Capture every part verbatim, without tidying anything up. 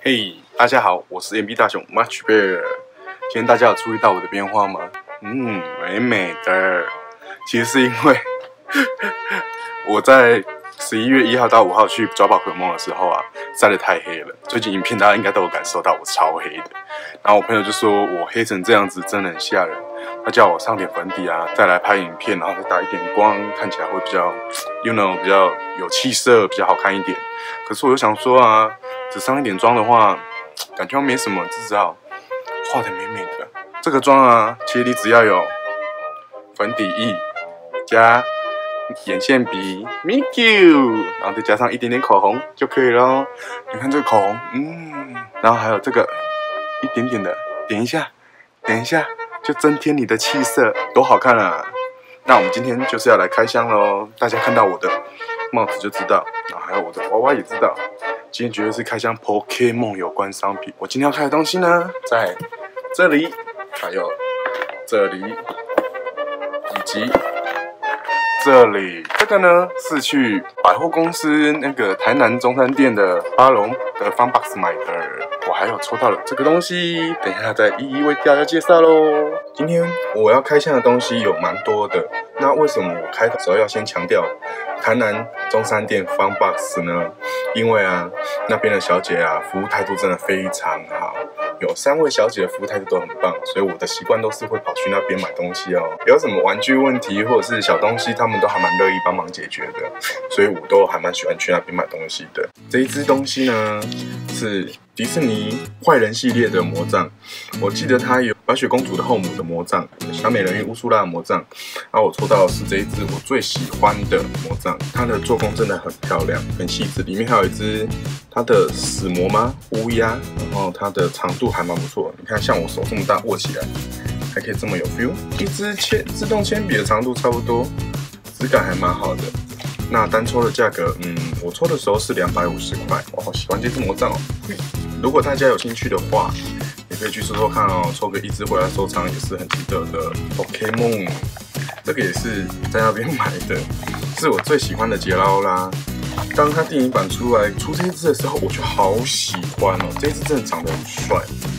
嘿、hey, 大家好，我是 M B 大雄 Much Bear。今天大家有注意到我的变化吗？嗯，美美的。其实是因为我在十一月一号到五号去抓宝可梦的时候啊，晒得太黑了。最近影片大家应该都有感受到我超黑的。然后我朋友就说我黑成这样子真的很吓人，他叫我上点粉底啊，再来拍影片，然后再打一点光，看起来会比较 ，you know 比较有气色，比较好看一点。可是我又想说啊，只上一点妆的话，感觉没什么，至少画得美美的。这个妆啊，其实你只要有粉底液加眼线笔 ，Miku， 然后再加上一点点口红就可以咯。你看这个口红，嗯，然后还有这个一点点的，点一下，点一下，就增添你的气色，多好看啊！那我们今天就是要来开箱咯，大家看到我的帽子就知道，然后还有我的娃娃也知道。今天绝对是开箱 Pokémon 有关商品。我今天要开的东西呢，在这里，还有这里，以及这里。这个呢是去百货公司那个台南中山店的巴龙的 Fun Box 买的。我还有抽到了这个东西，等一下再一一为大家介绍喽。今天我要开箱的东西有蛮多的，那为什么我开的时候要先强调台南中山店 Fun Box 呢？因为啊，那边的小姐啊，服务态度真的非常好，有三位小姐的服务态度都很棒，所以我的习惯都是会跑去那边买东西哦。有什么玩具问题或者是小东西，他们都还蛮乐意帮忙解决的，所以我都还蛮喜欢去那边买东西的。这一支东西呢，是迪士尼坏人系列的魔杖，我记得它有白雪公主的后母的魔杖，小美人鱼乌苏拉的魔杖，然后我抽到的是这一支我最喜欢的魔杖，它的做工真的很漂亮，很细致，里面还有一只它的死魔吗？乌鸦，然后它的长度还蛮不错，你看像我手这么大握起来，还可以这么有 feel， 一支铅自动铅笔的长度差不多，质感还蛮好的。那单抽的价格，嗯，我抽的时候是两百五十块，我好喜欢这支魔杖哦。如果大家有兴趣的话，也可以去搜搜看哦，抽个一支回来收藏也是很值得的。Pokémon， 这个也是在那边买的，是我最喜欢的杰拉欧拉。当它电影版出来出这一支的时候，我就好喜欢哦，这一支真的长得很帅。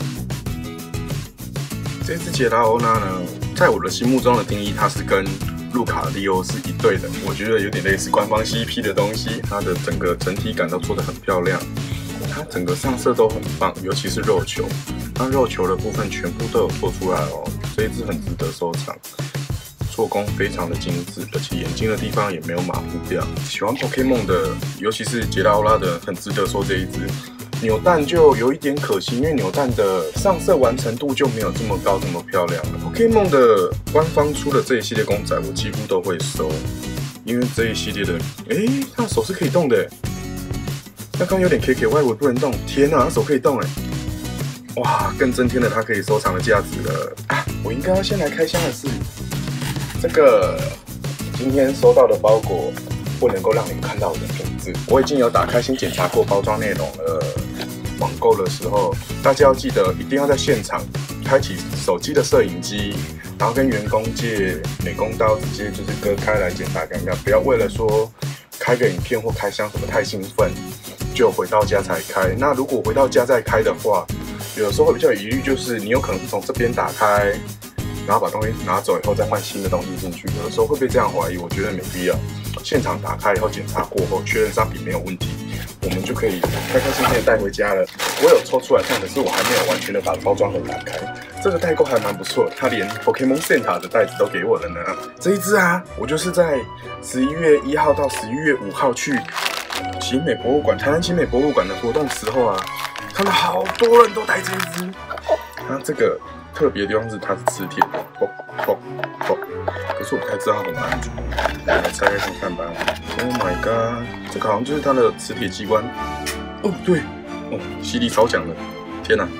这支杰拉欧拉呢，在我的心目中的定义，它是跟路卡利欧是一对的，我觉得有点类似官方 C P 的东西，它的整个整体感都做得很漂亮，它整个上色都很棒，尤其是肉球，它肉球的部分全部都有做出来哦，这一支很值得收藏，做工非常的精致，而且眼睛的地方也没有马虎掉。喜欢 Pokémon 的，尤其是杰拉欧拉的，很值得收这一支。扭蛋就有一点可惜，因为扭蛋的上色完成度就没有这么高，这么漂亮了。Pokémon 的官方出的这一系列公仔，我几乎都会收，因为这一系列的，诶，它的手是可以动的。刚刚有点 K K， 我以为不能动，天哪，它手可以动哎！哇，更增添了它可以收藏的价值了啊！我应该要先来开箱的是这个今天收到的包裹，不能够让你们看到我的品质。我已经有打开，先检查过包装内容了。网购的时候，大家要记得一定要在现场开启手机的摄影机，然后跟员工借美工刀，直接就是割开来检查看看，不要为了说开个影片或开箱什么太兴奋，就回到家才开。那如果回到家再开的话，有的时候会比较有疑虑，就是你有可能从这边打开，然后把东西拿走以后再换新的东西进去，有的时候会被这样怀疑，我觉得没必要。现场打开以后检查过后，确认商品没有问题，我们就可以开开心心的带回家了。我有抽出来看，可是我还没有完全的把包装盒打开。这个代购还蛮不错，他连 Pokémon Center 的袋子都给我了呢。这一支啊，我就是在十一月一号到十一月五号去奇美博物馆、台南奇美博物馆的活动时候啊，看到好多人都带这一支。那这个特别的地方是它是磁铁的，啵啵啵。可是我不太知道它怎么按，来来拆开看看吧。Oh my god， 这个好像就是它的磁铁机关。哦，对，哦，吸力超强的，天哪！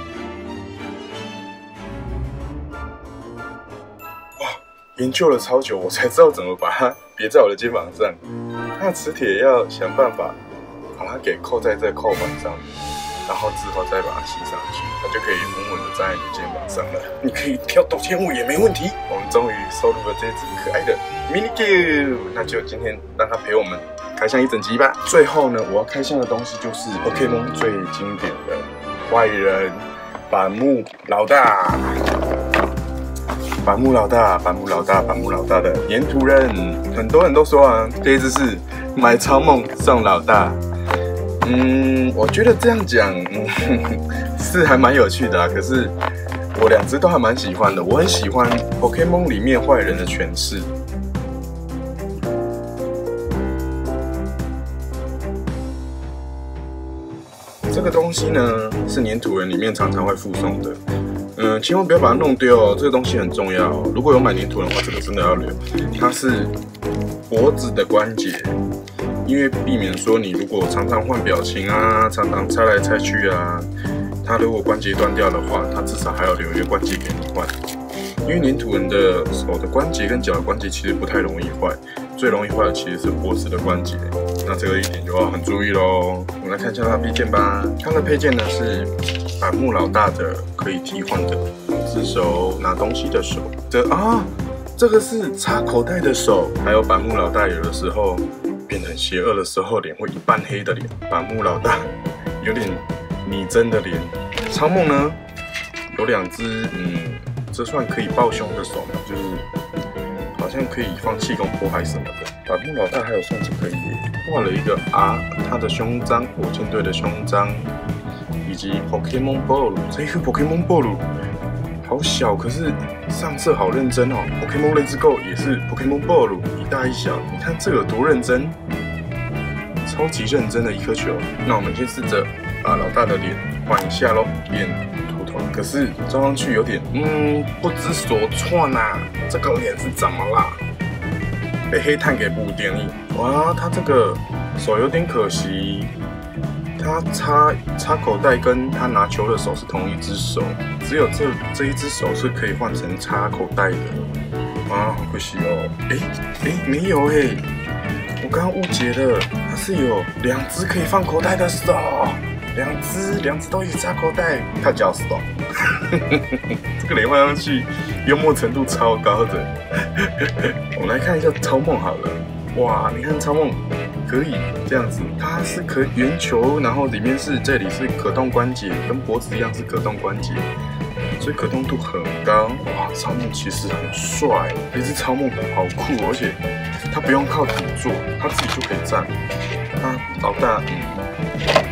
哇，研究了超久，我才知道怎么把它别在我的肩膀上。它的磁铁要想办法把它给扣在这扣环上面。然后之后再把它吸上去，它就可以稳稳的站在你肩膀上了。你可以跳抖天舞也没问题。我们终于收录了这只可爱的 Minikyu， 那就今天让它陪我们开箱一整集吧。最后呢，我要开箱的东西就是 Pokémon 最经典的坏人板木老大，板木老大，板木老大，板木老大的粘土人，很多人都说啊，这一只是买超梦送老大。嗯，我觉得这样讲，嗯，是还蛮有趣的啊。可是我两只都还蛮喜欢的，我很喜欢 Pokémon 里面坏人的诠释。这个东西呢，是粘土人里面常常会附送的。嗯，千万不要把它弄丢哦，这个东西很重要哦。如果有买粘土人的话，这个真的要留。它是脖子的关节，因为避免说你如果常常换表情啊，常常拆来拆去啊，它如果关节断掉的话，它至少还要留一个关节给你换。因为粘土人的手的关节跟脚的关节其实不太容易坏，最容易坏的其实是脖子的关节。那这个一点就要很注意咯。我们来看一下它的配件吧。它的配件呢是板木老大的可以替换的两只手拿东西的手。这啊，这个是插口袋的手。还有板木老大有的时候变得很邪恶的时候，脸会一半黑的脸。板木老大有点拟真的脸。超梦呢有两只，嗯，这算可以抱胸的手吗？就是好像可以放气功波还是什么的。板木老大还有算是可以画了一个 R， 他的胸章，火箭队的胸章，以及 Pokémon Ball。这个 Pokémon Ball 好小，可是上色好认真哦。Pokémon Let's Go 也是 Pokémon Ball 一大一小，你看这个有多认真，超级认真的一颗球。那我们先试着把老大的脸换一下咯，变秃头。可是装上去有点，嗯，不知所措呐。这个脸是怎么啦？被黑炭给补点了。哇，他这个手有点可惜，他插插口袋跟他拿球的手是同一只手，只有这这一只手是可以换成插口袋的。啊，好可惜哦。哎哎，没有哎，我刚刚误解了，它是有两只可以放口袋的手，两只两只都一起插口袋，太屌丝了。这个脸换上去，幽默程度超高的。我们来看一下超梦好了。哇，你看超梦可以这样子，它是可圆球，然后里面是这里是可动关节，跟脖子一样是可动关节，所以可动度很高。哇，超梦其实很帅，这只超梦好酷，而且它不用靠底座，它自己就可以站。它老大，嗯。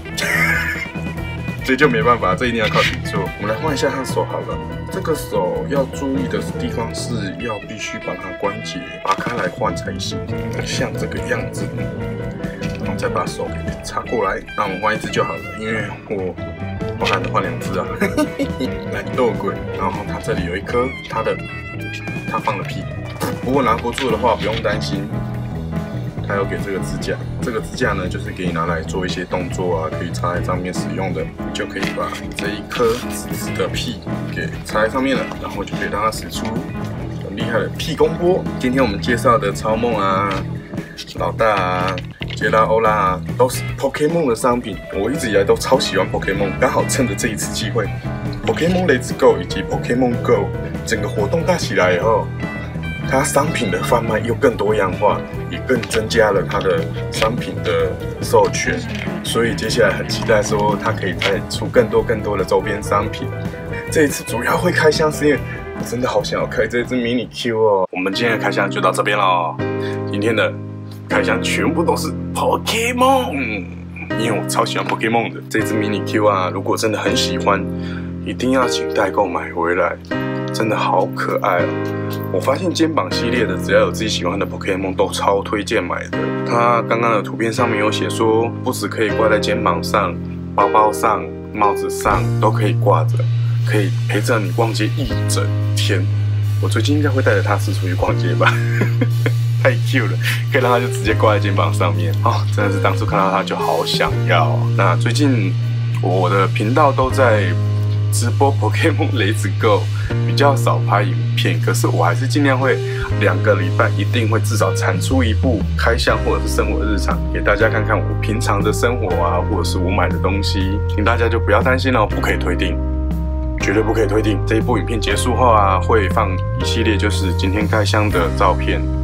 这就没办法，这一定要靠底座。我们来换一下他手好了。这个手要注意的地方是要必须把它关节拔开来换才行，像这个样子。然后再把手给插过来。那我们换一只就好了，因为我我懒得换两只啊。懒惰鬼。然后它这里有一颗它的，它放了屁。不过拿不住的话不用担心。还有给这个支架，这个支架呢，就是给你拿来做一些动作啊，可以插在上面使用的。你就可以把这一颗直直的屁给插在上面了，然后就可以让它使出很厉害的屁功波。今天我们介绍的超梦啊、老大啊、杰拉欧拉啊，都是 Pokémon 的商品。我一直以来都超喜欢 Pokémon， 刚好趁着这一次机会 ，Pokémon Let's Go 以及 Pokémon Go 整个活动大起来以后。它商品的贩卖又更多样化，也更增加了它的商品的授权，所以接下来很期待说它可以再出更多更多的周边商品。这一次主要会开箱是因为我真的好想要开这只迷你 Q 哦。我们今天的开箱就到这边了，今天的开箱全部都是 Pokémon， 因为我超喜欢 Pokémon 的这只迷你 Q 啊，如果真的很喜欢，一定要请代购买回来。真的好可爱哦！我发现肩膀系列的，只要有自己喜欢的 Pokémon 都超推荐买的。它刚刚的图片上面有写说，不只可以挂在肩膀上、包包上、帽子上都可以挂着，可以陪着你逛街一整天。我最近应该会带着它四处去逛街吧，太 cute 了，可以让它就直接挂在肩膀上面哦！真的是当初看到它就好想要。那最近我的频道都在直播 Pokémon Let's Go， 比较少拍影片，可是我还是尽量会两个礼拜一定会至少产出一部开箱或者是生活日常，给大家看看我平常的生活啊，或者是我买的东西，请大家就不要担心哦，不可以退订，绝对不可以退订。这一部影片结束后啊，会放一系列就是今天开箱的照片，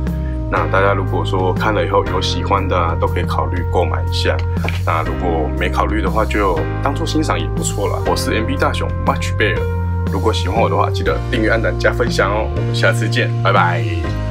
那大家如果说看了以后有喜欢的啊，都可以考虑购买一下。那如果没考虑的话，就当做欣赏也不错啦。我是 M B 大雄 Much Bear， 如果喜欢我的话，记得订阅、按赞、加分享哦。我们下次见，拜拜。